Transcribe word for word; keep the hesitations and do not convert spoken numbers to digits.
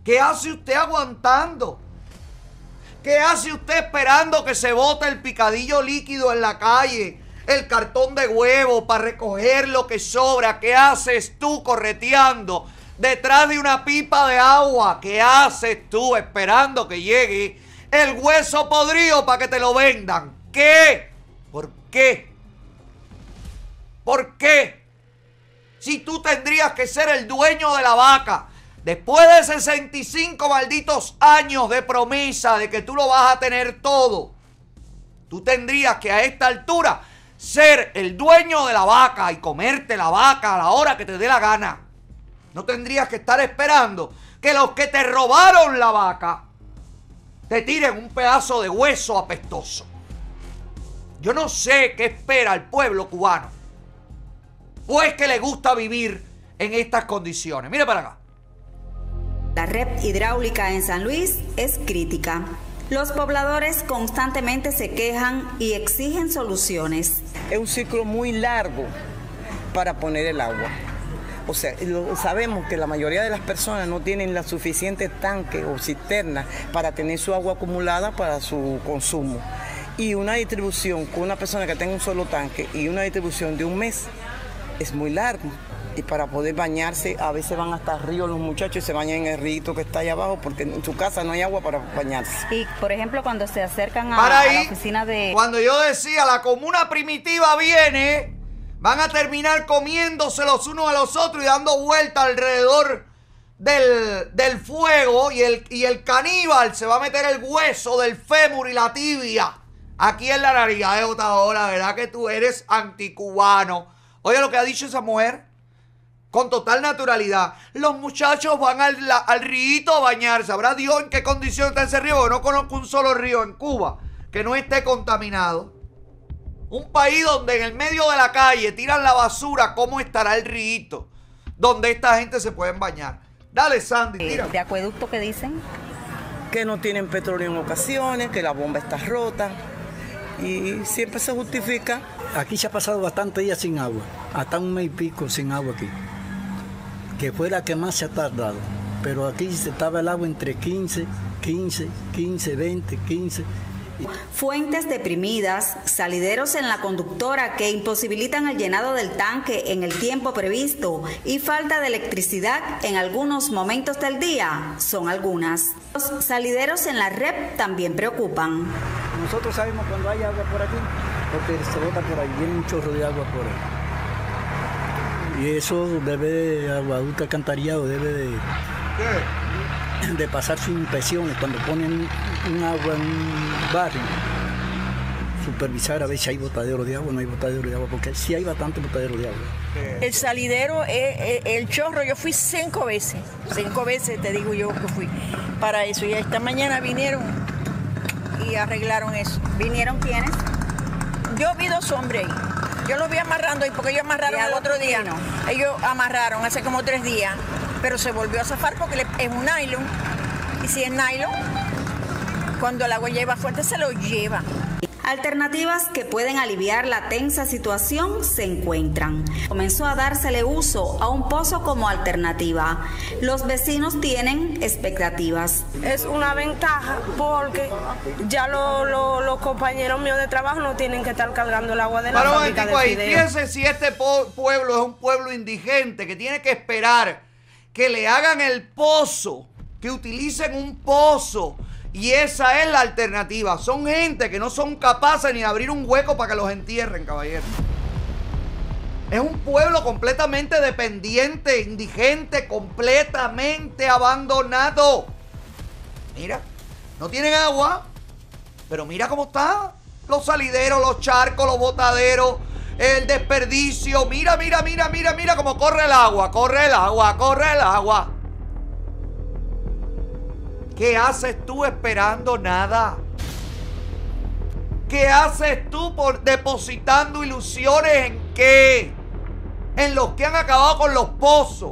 ¿Qué hace usted aguantando? ¿Qué hace usted esperando que se bote el picadillo líquido en la calle? El cartón de huevo para recoger lo que sobra. ¿Qué haces tú correteando detrás de una pipa de agua? ¿Qué haces tú esperando que llegue el hueso podrido para que te lo vendan? ¿Qué? ¿Por qué? ¿Por qué? Si tú tendrías que ser el dueño de la vaca, después de sesenta y cinco malditos años de promesa de que tú lo vas a tener todo, tú tendrías que a esta altura ser el dueño de la vaca y comerte la vaca a la hora que te dé la gana. No tendrías que estar esperando que los que te robaron la vaca te tiren un pedazo de hueso apestoso. Yo no sé qué espera el pueblo cubano, pues que le gusta vivir en estas condiciones. Mire para acá. La red hidráulica en San Luis es crítica. Los pobladores constantemente se quejan y exigen soluciones. Es un ciclo muy largo para poner el agua. O sea, lo, sabemos que la mayoría de las personas no tienen la suficiente tanque o cisterna para tener su agua acumulada para su consumo. Y una distribución con una persona que tenga un solo tanque y una distribución de un mes es muy largo. Y para poder bañarse, a veces van hasta el río los muchachos y se bañan en el río que está allá abajo porque en su casa no hay agua para bañarse. Y, por ejemplo, cuando se acercan a, Para ahí, a la oficina de... Cuando yo decía la comuna primitiva viene, van a terminar comiéndose los unos a los otros y dando vuelta alrededor del, del fuego y el, y el caníbal se va a meter el hueso del fémur y la tibia aquí en la nariz. Ay, Otavio, la verdad que tú eres anticubano. Oye lo que ha dicho esa mujer. Con total naturalidad. Los muchachos van al, al río a bañarse. ¿Sabrá Dios en qué condición está ese río? Yo no conozco un solo río en Cuba que no esté contaminado. Un país donde en el medio de la calle tiran la basura. ¿Cómo estará el río donde esta gente se pueden bañar? Dale, Sandy, tira. ¿De acueducto qué dicen? Que no tienen petróleo en ocasiones, que la bomba está rota. Y siempre se justifica. Aquí se ha pasado bastante días sin agua. Hasta un mes y pico sin agua aquí. Que fue la que más se ha tardado, pero aquí se estaba el agua entre quince, quince, quince, veinte, quince. Fuentes deprimidas, salideros en la conductora que imposibilitan el llenado del tanque en el tiempo previsto y falta de electricidad en algunos momentos del día son algunas. Los salideros en la red también preocupan. Nosotros sabemos cuando hay agua por aquí, porque se bota por ahí, viene un chorro de agua por ahí. Y eso debe de, aguaducto alcantarillado debe de, ¿Qué? de pasar sus inspecciones cuando ponen un agua en un barrio. Supervisar a ver si hay botadero de agua o no hay botadero de agua, porque sí hay bastante botadero de agua. El salidero, el, el chorro, yo fui cinco veces, cinco veces te digo yo que fui para eso. Y esta mañana vinieron y arreglaron eso. ¿Vinieron quiénes? Yo vi dos hombres ahí. Yo los vi amarrando ahí porque ellos amarraron el otro día. No. Ellos amarraron hace como tres días, pero se volvió a zafar porque es un nylon. Y si es nylon, cuando el agua lleva fuerte se lo lleva. Alternativas que pueden aliviar la tensa situación se encuentran. Comenzó a dársele uso a un pozo como alternativa. Los vecinos tienen expectativas. Es una ventaja porque ya lo, lo, los compañeros míos de trabajo no tienen que estar cargando el agua de la Pero fábrica de ahí, fideos. fíjense si este pueblo es un pueblo indigente que tiene que esperar que le hagan el pozo, que utilicen un pozo. Y esa es la alternativa. Son gente que no son capaces ni de abrir un hueco para que los entierren, caballero. Es un pueblo completamente dependiente, indigente, completamente abandonado. Mira, no tienen agua, pero mira cómo está. Los salideros, los charcos, los botaderos, el desperdicio. Mira, mira, mira, mira, mira cómo corre el agua, corre el agua, corre el agua. ¿Qué haces tú esperando nada? ¿Qué haces tú por depositando ilusiones en qué? En los que han acabado con los pozos.